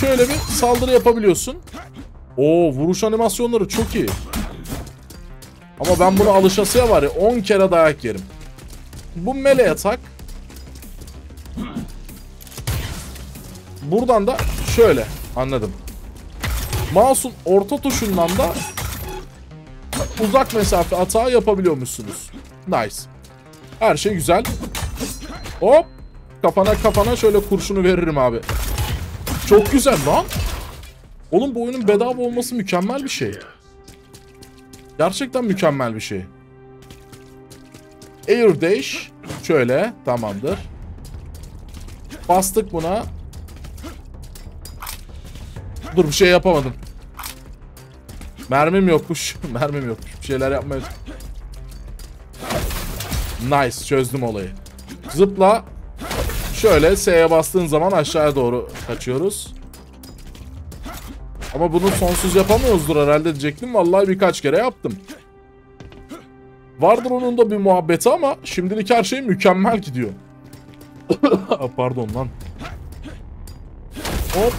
şöyle bir saldırı yapabiliyorsun. Oo, vuruş animasyonları çok iyi. Ama ben bunu alışasıya var ya 10 kere dayak yerim. Bu melee atak. Buradan da şöyle, anladım. Mouse'un orta tuşundan da uzak mesafe atağı yapabiliyormuşsunuz. Nice. Her şey güzel. Hop. Kafana şöyle kurşunu veririm abi. Çok güzel lan. Oğlum bu oyunun bedava olması mükemmel bir şey. Gerçekten mükemmel bir şey. Air Dash. Şöyle, tamamdır. Bastık buna. Dur, bir şey yapamadım. Mermim yokmuş. Mermim yokmuş. Bir şeyler yapmaya... Nice, çözdüm olayı. Zıpla. Şöyle S'ye bastığın zaman aşağıya doğru kaçıyoruz. Ama bunu sonsuz yapamıyoruzdur herhalde diyecektim. Vallahi birkaç kere yaptım. Vardır onun da bir muhabbeti ama şimdilik her şey mükemmel gidiyor. Pardon lan. Hop.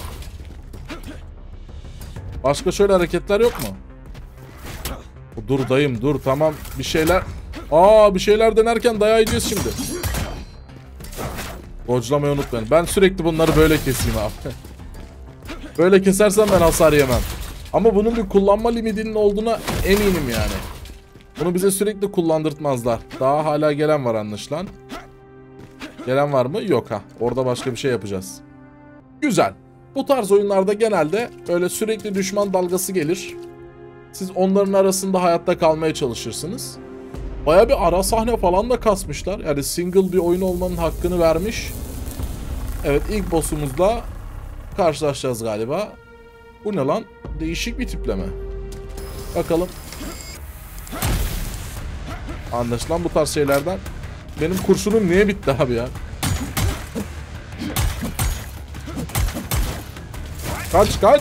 Başka şöyle hareketler yok mu? Dur dayım, dur, tamam, bir şeyler. Bir şeyler denerken dayağı yiyeceğiz şimdi. Dodge'lamayı unutmayın. Ben sürekli bunları böyle keseyim abi. Böyle kesersem ben hasar yemem. Ama bunun bir kullanma limitinin olduğuna eminim yani. Bunu bize sürekli kullandırtmazlar. Daha hala gelen var anlaşılan. Gelen var mı? Yok ha. Orada başka bir şey yapacağız. Güzel. Bu tarz oyunlarda genelde böyle sürekli düşman dalgası gelir. Siz onların arasında hayatta kalmaya çalışırsınız. Baya bir ara sahne falan da kasmışlar. Yani single bir oyun olmanın hakkını vermiş. Evet, ilk boss'umuzla karşılaşacağız galiba. Bu ne lan? Değişik bir tipleme. Bakalım. Anlaşılan bu tarz şeylerden. Benim kurşunum niye bitti abi ya? Kaç.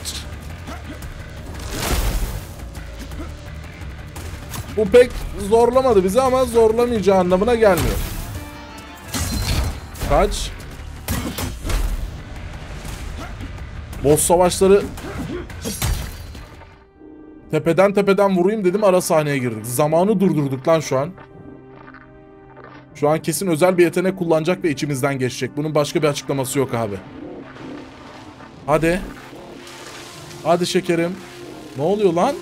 Bu pek zorlamadı bizi ama zorlamayacağı anlamına gelmiyor. Kaç. Boss savaşları tepeden vurayım dedim, ara sahneye girdik. Zamanı durdurduk lan şu an. Şu an kesin özel bir yetenek kullanacak ve içimizden geçecek. Bunun başka bir açıklaması yok abi. Hadi. Hadi şekerim. Ne oluyor lan?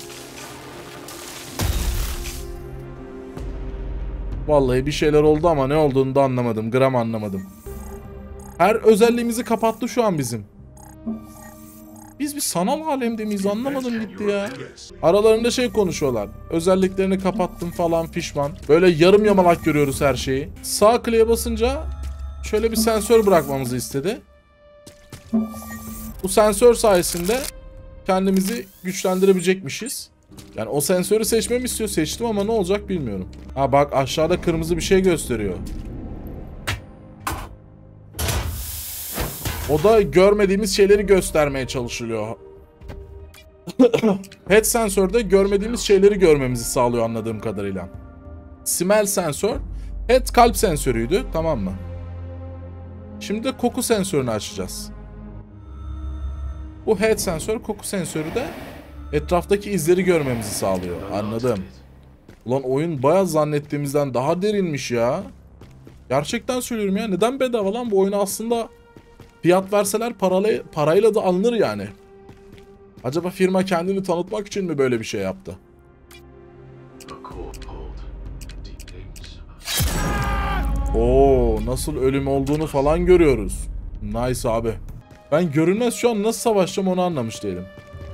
Vallahi bir şeyler oldu ama ne olduğunu da anlamadım. Gram anlamadım. Her özelliğimizi kapattı şu an bizim. Biz bir sanal alemde miyiz, anlamadım gitti ya. Aralarında şey konuşuyorlar. Özelliklerini kapattım falan pişman. Böyle yarım yamalak görüyoruz her şeyi. Sağ kliğe basınca şöyle bir sensör bırakmamızı istedi. Bu sensör sayesinde kendimizi güçlendirebilecekmişiz. Yani o sensörü seçmemi istiyor. Seçtim ama ne olacak bilmiyorum. Ha bak, aşağıda kırmızı bir şey gösteriyor. O da görmediğimiz şeyleri göstermeye çalışılıyor. Head sensörde görmediğimiz şeyleri görmemizi sağlıyor anladığım kadarıyla. Smell sensör. Head kalp sensörüydü, tamam mı? Şimdi de koku sensörünü açacağız. Bu head sensör, koku sensörü de etraftaki izleri görmemizi sağlıyor. Anladım. Ulan oyun bayağı zannettiğimizden daha derinmiş ya. Gerçekten söylüyorum ya. Neden bedava lan bu oyunu? Aslında fiyat verseler parayla da alınır yani. Acaba firma kendini tanıtmak için mi böyle bir şey yaptı? Oo, nasıl ölüm olduğunu falan görüyoruz. Nice abi. Ben görünmez şu an nasıl savaşacağım onu anlamış değilim.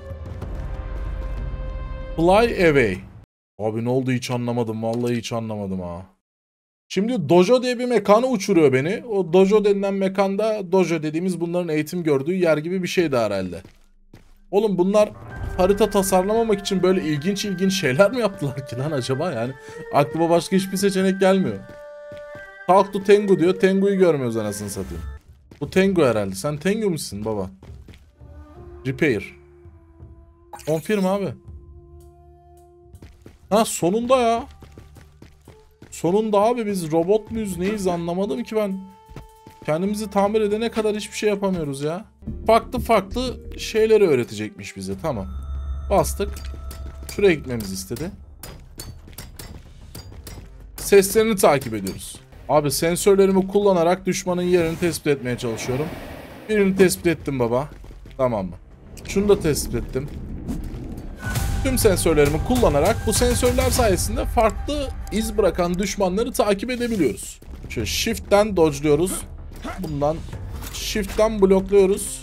Fly away. Abi ne oldu hiç anlamadım. Vallahi hiç anlamadım ha. Şimdi dojo diye bir mekana uçuruyor beni. O dojo denilen mekanda, dojo dediğimiz bunların eğitim gördüğü yer gibi bir şeydi herhalde. Oğlum bunlar harita tasarlamamak için böyle ilginç şeyler mi yaptılar ki lan acaba? Yani aklıma başka hiçbir seçenek gelmiyor. Talk to Tengu diyor. Tengu'yu görmüyoruz anasını satayım. Bu Tengu herhalde. Sen Tengu musun baba? Repair. Confirm abi. Ha sonunda ya. Sonunda abi, biz robot muyuz neyiz anlamadım ki ben. Kendimizi tamir edene kadar hiçbir şey yapamıyoruz ya. farklı farklı şeyleri öğretecekmiş bize. Tamam. Bastık. Şuraya gitmemizi istedi. Seslerini takip ediyoruz. Abi sensörlerimi kullanarak düşmanın yerini tespit etmeye çalışıyorum. Birini tespit ettim baba. Tamam mı? Şunu da tespit ettim. Tüm sensörlerimi kullanarak bu sensörler sayesinde farklı iz bırakan düşmanları takip edebiliyoruz. Şöyle shift'ten dodge'luyoruz. Bundan shift'ten blokluyoruz.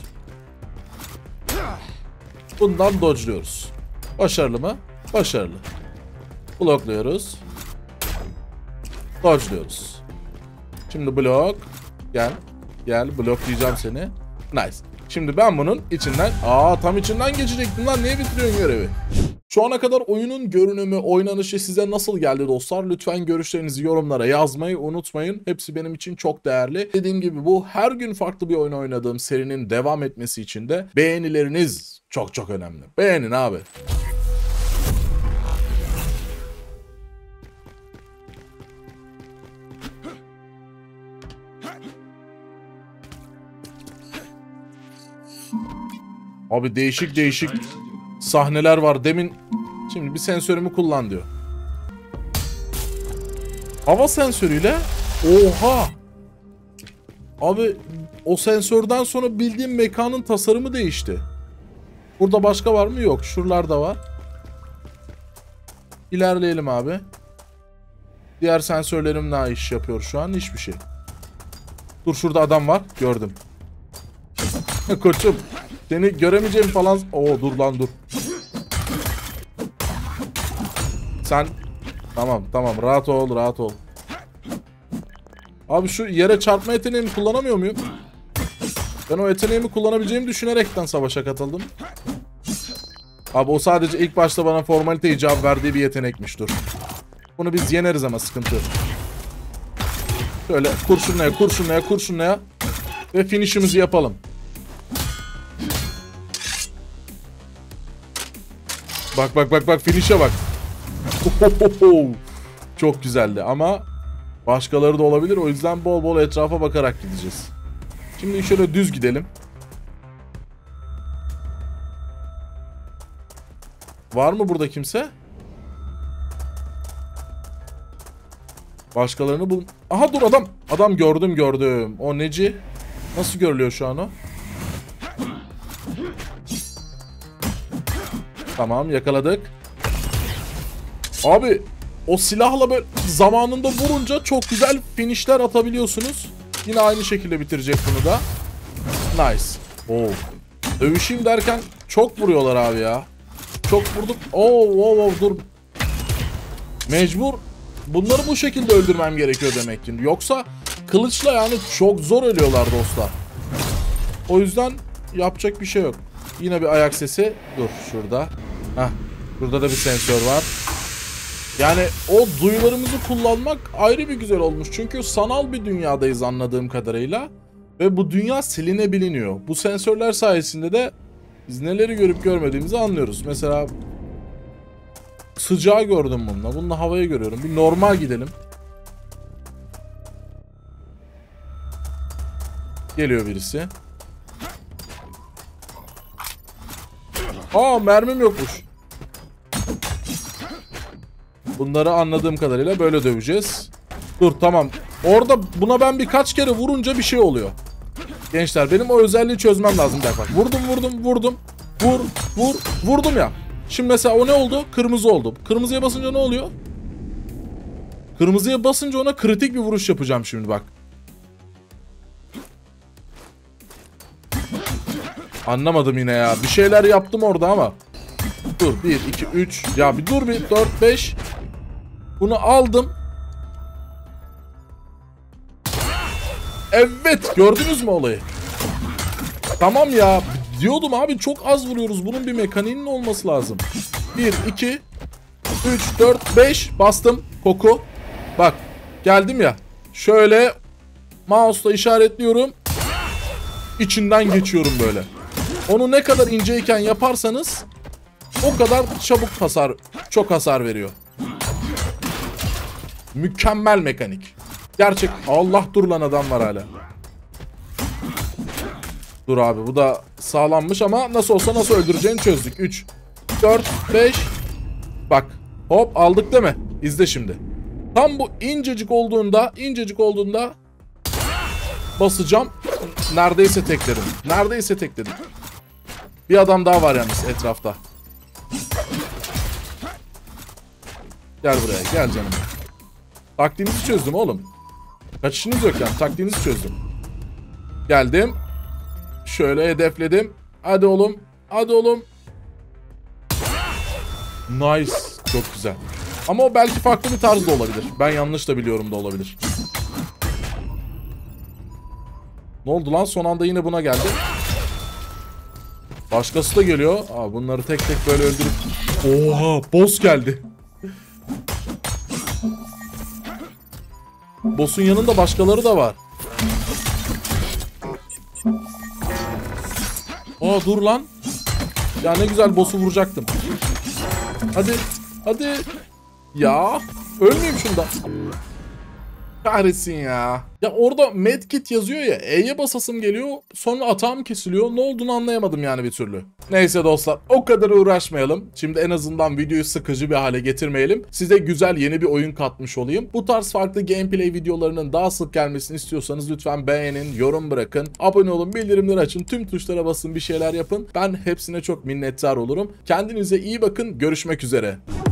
Bundan dodge'luyoruz. Başarılı mı? Başarılı. Blokluyoruz. Dodge'luyoruz. Şimdi blok. Gel. Gel. Bloklayacağım seni. Nice. Şimdi ben bunun içinden... tam içinden geçecektim lan. Niye bitiriyorsun görevi? Şu ana kadar oyunun görünümü, oynanışı size nasıl geldi dostlar? Lütfen görüşlerinizi yorumlara yazmayı unutmayın. Hepsi benim için çok değerli. Dediğim gibi bu her gün farklı bir oyun oynadığım serinin devam etmesi için de beğenileriniz çok çok önemli. Beğenin abi. Abi değişik değişik sahneler var. Demin şimdi bir sensörümü kullan diyor. Hava sensörüyle oha. Abi o sensörden sonra bildiğim mekanın tasarımı değişti. Burada başka var mı? Yok. Şuralarda var. İlerleyelim abi. Diğer sensörlerim ne iş yapıyor şu an? Hiçbir şey. Dur şurada adam var. Gördüm. Koçum. Seni göremeyeceğim falan. Oo dur lan dur. Sen tamam rahat ol rahat ol. Abi şu yere çarpma yeteneğimi kullanamıyor muyum? Ben o yeteneğimi kullanabileceğimi düşünerekten savaşa katıldım. Abi o sadece ilk başta bana formalite icabı verdiği bir yetenekmiş, dur. Bunu biz yeneriz ama sıkıntı yok. Şöyle kurşunlaya ve finish'imizi yapalım. Bak finish'e bak. Çok güzeldi ama başkaları da olabilir, o yüzden bol bol etrafa bakarak gideceğiz. Şimdi şöyle düz gidelim. Var mı burada kimse? Başkalarını bul... Aha dur adam. Adam gördüm. O neci? Nasıl görülüyor şu an o? Tamam yakaladık. Abi o silahla böyle zamanında vurunca çok güzel finishler atabiliyorsunuz. Yine aynı şekilde bitirecek bunu da. Nice. Oo. Dövüşeyim derken çok vuruyorlar abi ya. Çok vurduk. Oo dur. Mecbur bunları bu şekilde öldürmem gerekiyor demek ki. Yoksa kılıçla yani çok zor ölüyorlar dostlar. O yüzden yapacak bir şey yok. Yine bir ayak sesi. Dur şurada. Heh. Burada da bir sensör var. Yani o duyularımızı kullanmak ayrı bir güzel olmuş. Çünkü sanal bir dünyadayız anladığım kadarıyla. Ve bu dünya silinebiliniyor. Bu sensörler sayesinde de biz neleri görüp görmediğimizi anlıyoruz. Mesela sıcağı gördüm bununla. Bununla havayı görüyorum. Bir normal gidelim. Geliyor birisi. Mermim yokmuş. Bunları anladığım kadarıyla böyle döveceğiz. Dur tamam. Orada buna ben birkaç kere vurunca bir şey oluyor. Gençler benim o özelliği çözmem lazım. Bak vurdum. Vurdum ya. Şimdi mesela o ne oldu? Kırmızı oldu. Kırmızıya basınca ne oluyor? Kırmızıya basınca ona kritik bir vuruş yapacağım şimdi bak. Anlamadım yine ya. Bir şeyler yaptım orada ama. Dur 1, 2, 3. Ya bir dur 4, 5. Bunu aldım. Evet gördünüz mü olayı? Tamam ya. Diyordum abi çok az vuruyoruz. Bunun bir mekaniğinin olması lazım. 1, 2, 3, 4, 5. Bastım. Koku. Bak geldim ya. Şöyle mouse'la işaretliyorum. İçinden geçiyorum böyle. Onu ne kadar inceyken yaparsanız o kadar çabuk çok hasar veriyor. Mükemmel mekanik. Gerçek. Allah dur lan adam var hala. Dur abi, bu da sağlammış ama nasıl olsa nasıl öldüreceğini çözdük. 3, 4, 5. Bak hop aldık değil mi? İzle şimdi. Tam bu incecik olduğunda basacağım. Neredeyse tekledim. Neredeyse tekledim. Bir adam daha var yalnız etrafta. Gel buraya, gel canım. Taktiğimizi çözdüm oğlum. Kaçışınız yok yani, taktiğimizi çözdüm. Geldim. Şöyle hedefledim. Hadi oğlum. Hadi oğlum. Nice. Çok güzel. Ama o belki farklı bir tarz da olabilir. Ben yanlış da biliyorum da olabilir. Ne oldu lan? Son anda yine buna geldi. Başkası da geliyor. Aa, bunları tek tek böyle öldürüp... Oha! Boss geldi. Boss'un yanında başkaları da var. Aa dur lan. Ya ne güzel boss'u vuracaktım. Hadi. Hadi. Ya. Ölmeyeyim şunda. Kahretsin ya. Ya orada medkit yazıyor ya. E'ye basasım geliyor. Sonra atağım kesiliyor. Ne olduğunu anlayamadım yani bir türlü. Neyse dostlar. O kadar uğraşmayalım. Şimdi en azından videoyu sıkıcı bir hale getirmeyelim. Size güzel yeni bir oyun katmış olayım. Bu tarz farklı gameplay videolarının daha sık gelmesini istiyorsanız lütfen beğenin, yorum bırakın, abone olun, bildirimleri açın, tüm tuşlara basın, bir şeyler yapın. Ben hepsine çok minnettar olurum. Kendinize iyi bakın. Görüşmek üzere.